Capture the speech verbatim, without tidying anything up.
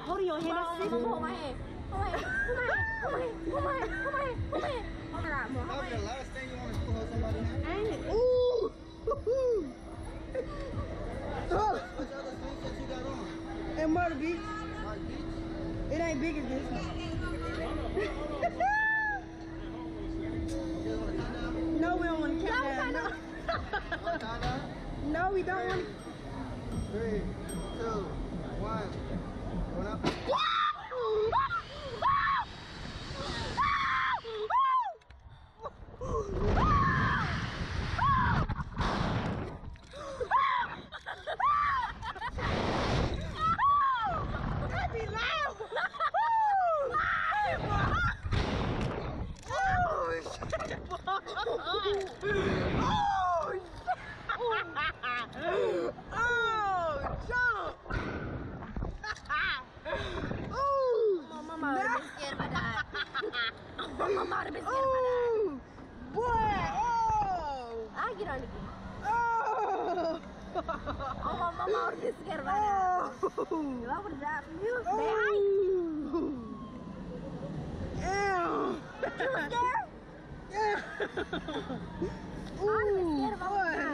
Hold on your hand. That's Hold my hand. Hold my hand. Hold my hand. Hold my hand. Hold my hand. Hold my hand. Hold my hand. Hold my hand. That's the last thing you want to do, hold somebody's hand. Ain't it? What other things that you got on? In Myrtle Beach. Like beach? It ain't big as this one. You guys want to count down? No, we don't want to count down. No. Want to count down? No, we don't want to. Three, two, one. Going up. Get on again. Oh! Oh, my mama would be scared about that. If I would have died from you, Oh! they Ew! You scared? Yeah! I would have been scared if I would have died.